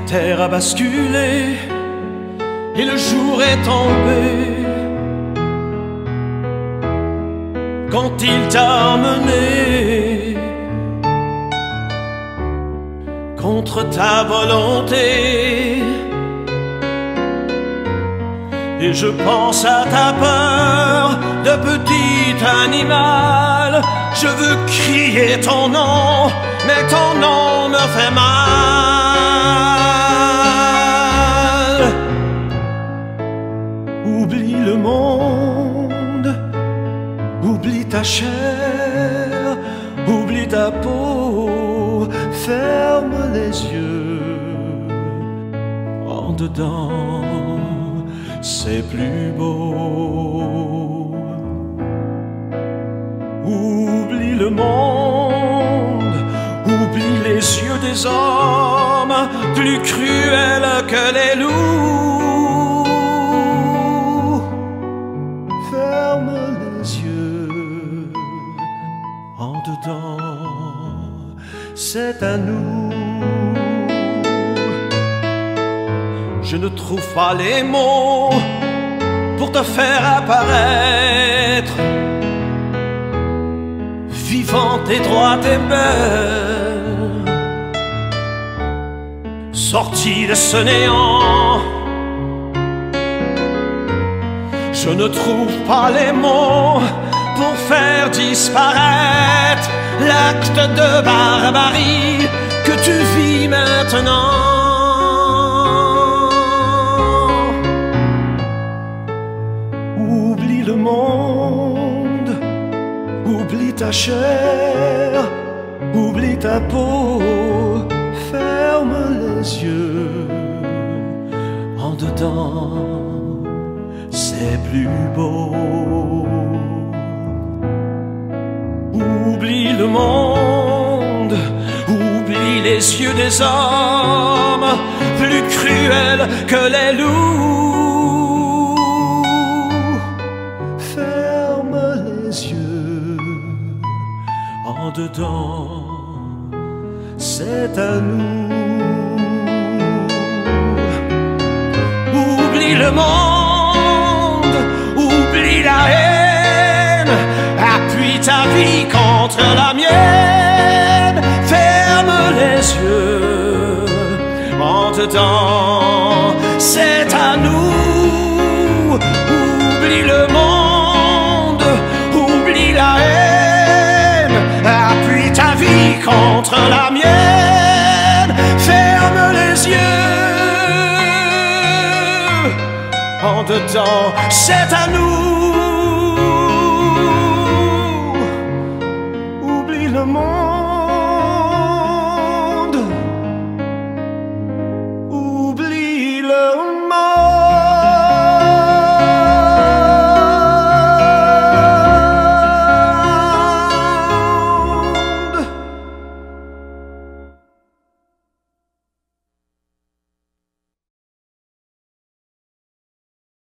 terre a basculé et le jour est tombé. Quand il t'a amené contre ta volonté, et je pense à ta peur de petit animal. Je veux crier ton nom, mais ton nom me fait mal. Oublie le monde, oublie ta chair, oublie ta peau, ferme les yeux. En dedans, c'est plus beau. Oublie le monde, oublie les yeux des hommes, plus cruels que les loups. Ferme les yeux, en dedans, c'est à nous. Je ne trouve pas les mots pour te faire apparaître vivante et droite et belle, sortie de ce néant. Je ne trouve pas les mots pour faire disparaître l'acte de barbarie que tu vis maintenant. Oublie le monde, oublie ta chair, oublie ta peau, ferme les yeux. En dedans, c'est plus beau. Oublie le monde, oublie les yeux des hommes, plus cruels que les loups. Ferme les yeux, en dedans, c'est à nous. Oublie le monde, oublie la haine, appuie ta vie contre la mienne. Ferme les yeux, en dedans, c'est à nous. Oublie le monde, oublie la haine, appuie ta vie contre la mienne. Ferme les yeux, en dedans, c'est à nous. Oublie le monde.